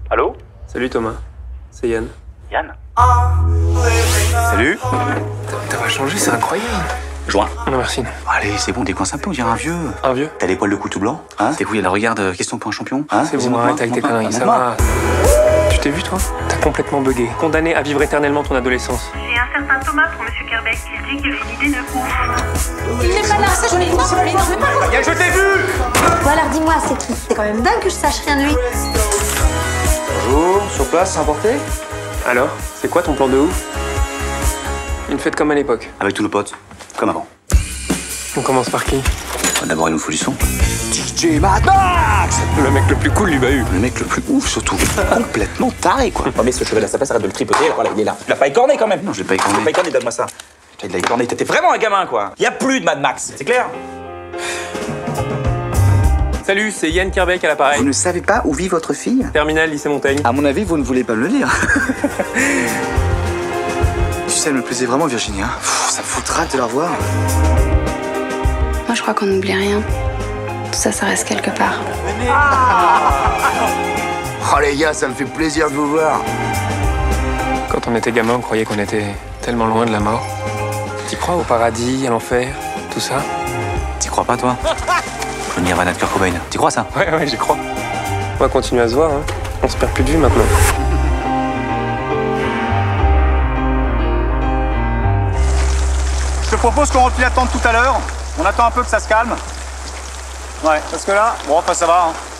Allô? Salut Thomas, c'est Yann. Yann? Salut? T'as pas changé, c'est incroyable. Joint. Non merci. Non. Allez, c'est bon, décoince un peu, on dirait un vieux. Un vieux? T'as les poils de cou tout blanc? Hein? Tes couilles à la regarde, question pour un champion? Hein? C'est bon, arrête avec tes conneries, ça va. Tu t'es vu toi? T'as complètement bugué. Condamné à vivre éternellement ton adolescence. J'ai un certain Thomas pour Monsieur Kerbeck. Il dit qu'il a une idée de ouf. Il n'est pas là, ça je l'ai non, mais pas Yann, je t'ai vu! Bon alors dis-moi, c'est qui? C'est quand même dingue que je sache rien de lui. Bonjour, sur place, c'est emporté? Alors, c'est quoi ton plan de ouf? Une fête comme à l'époque. Avec tous nos potes, comme avant. On commence par qui? D'abord, il nous faut du son. DJ Mad Max! Le mec le plus cool du bahut. Le mec le plus ouf, surtout. Complètement taré, quoi. Oh mais ce cheval à sa place, arrête de le tripoter, alors voilà, il est là. Tu l'as pas écorné quand même? Non, je l'ai pas écorné. Tu l'as pas écorné, donne-moi ça. Putain, il l'a écorné, t'étais vraiment un gamin, quoi. Y a plus de Mad Max, c'est clair? Salut, c'est Yann Kerbeck à l'appareil. Vous ne savez pas où vit votre fille? Terminal, lycée Montaigne. À mon avis, vous ne voulez pas me le dire. Tu sais, elle me plaisait vraiment, Virginie. Hein. Pff, ça me foutra de la revoir. Moi, je crois qu'on n'oublie rien. Tout ça, ça reste quelque part. Oh les gars, ça me fait plaisir de vous voir. Quand on était gamin, on croyait qu'on était tellement loin de la mort. T'y crois au paradis, à l'enfer, tout ça? T'y crois pas, toi? Le Nirvana de Kurt Cobain. T'y crois, ça? Ouais, j'y crois. On va continuer à se voir, hein. On se perd plus de vue maintenant. Je te propose qu'on replie la tente tout à l'heure. On attend un peu que ça se calme. Ouais, parce que là, bon, enfin ça va. Hein.